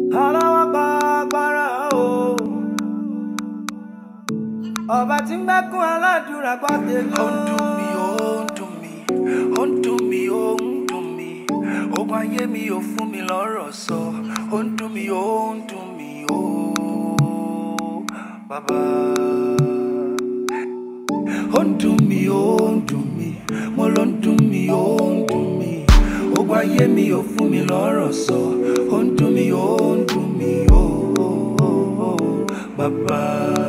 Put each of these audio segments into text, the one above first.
Aláwọ̀ gbàgbára o. Ọba tí ń gbẹ́kún aládùúrà gbọ́ tèmi. Ó ń dùn mí, ó ń dùn mí, ó ń dùn mí, ó ń dùn mí. Ogun ayé mi ò fún mi lọ́rọ̀ sọ. Ó ń dùn mí, ó ń dùn mí, ó bàbá. Ó ń dùn mí, ó ń dùn mí, mo ló ń dùn mí, ó ń dùn mí. Ogun ayé mi ò fún mi lọ́rọ̀ sọ. Ó ń dùn mí, ó ń dùn mí, ó bàbá.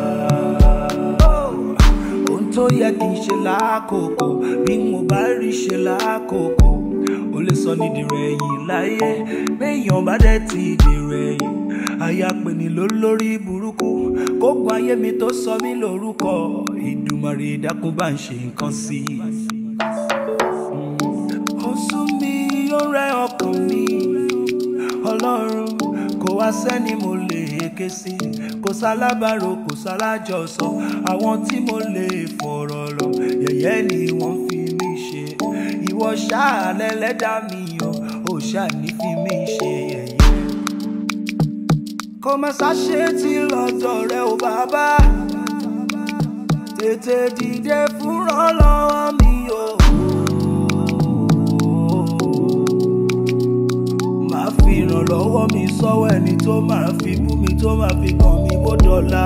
Tó yẹ kí n ṣe lákòókò bí mo bá rí ṣe lákòókò ó lè sọ ní dìrẹ̀yìn láyé béèyàn bá dẹ̀ ti dìrẹ̀yìn àyàpè ní lórí burúkú kógun ayé mi tó sọ mí lórúkọ Ìdùmarè dákun bá ń ṣe nǹkan sí i. Ó sún mi ó rẹ ọkàn mi Ọlọ́run kò wá sẹ́ni mo lè ké sí kò sálábàárò kò sálájọsọ àwọn tí mo lè fọ̀rọ̀ lọ yẹ̀yẹ́ ni wọ́n fi mí ṣe ìwọ ṣáà lẹ́lẹ́dàá mi ò ṣáà ní fi mí ṣe yẹ̀yẹ́. Kò má ṣàṣe tí lọ́dọ̀ rẹ ò bàbá tètè dìde fúnra lọ́wọ́ mi o. Fi ìrànlọ́wọ́ mi sọ́wọ́ ẹni tó máa fi bú mi tó máa fi kàn mí bó dọ̀la.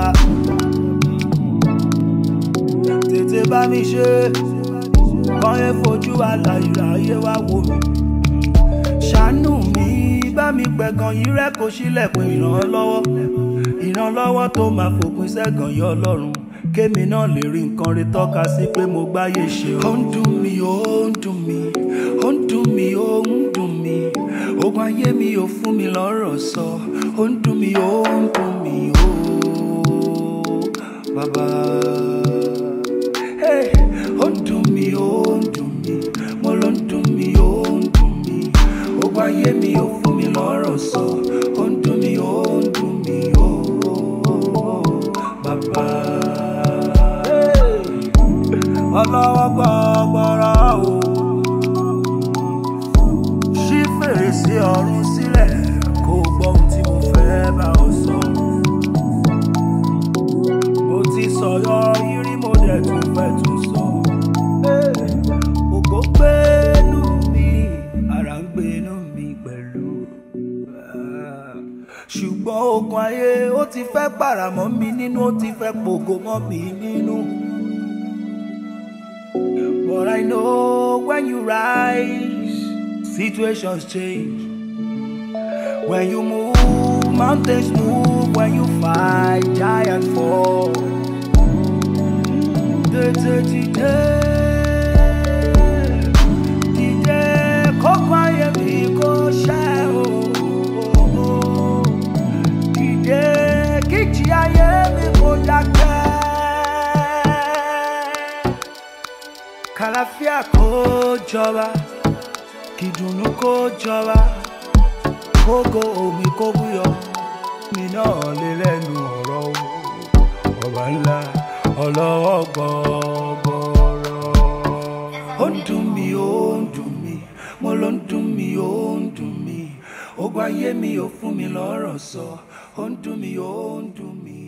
Tètè bá mi ṣe kàn yẹn fojú àlàyé wá wò mí. Ṣàánú mi bá mi pẹ̀gàn yìí rẹ́ kó sílẹ̀kùn ìrànlọ́wọ́ tó máa fòpin sẹ́gàn yọ Ọlọ́run kémi náà lè rí nǹkan rí tọ́ka sí pé mo gbáyé ṣe o. Ó ń dùn mí, ó ń dùn mí, ó ń dùn mí, ó ń dùn mí. Ogun ayé mi ò fún mi lọ́rọ̀ sọ. Ó ń dùn mí, ó ń dùn mí, ó bàbá. Ó ń dùn mí, ó ń dùn mí, mo ló ń dùn mí, ó ń dùn mí. Ogun ayé mi ò fún mi lọ́rọ̀ sọ. Ó ń dùn mí, ó ń dùn mí, ó bàbá. Ọlọ́wọ́ gbọ́gbọ́rọ̀ o. Fèrèsé ọ̀run sílẹ̀ kó gbọ́ ohun tí mo fẹ́ bá ọ sọ. Mo ti sọ̀rọ̀ irí mo dẹ̀ tún fẹ́ tún sọ. Ògo gbénú mi, ara ń gbénú mi pẹ̀lú. Ṣùgbọ́n ogun ayé ó ti fẹ́ pàràmọ́ mi nínú ó ti fẹ́ pògo mọ́ mi nínú. But I know when you rise situations change. When you move, mountains move. When you fight, giants fall. Dìde, kókó ayé mi kó ṣẹ o. Dìde, kíjì ayé mi kó dákẹ́. Kàlàfíà kó jọba. Kìdùnnú kó jọba kógo omi kó búyọ mi náà lè lẹ́nu ọ̀rọ̀ ọba ńlá ọlọ́wọ́ gbọ́gbọ́rọ̀. Ó ń dùn mí, ó ń dùn mí, mo ló ń dùn mí, ó ń dùn mí. Ogun ayé mi ò fún mi lọ́rọ̀ sọ. Ó ń dùn mí, ó ń dùn mí.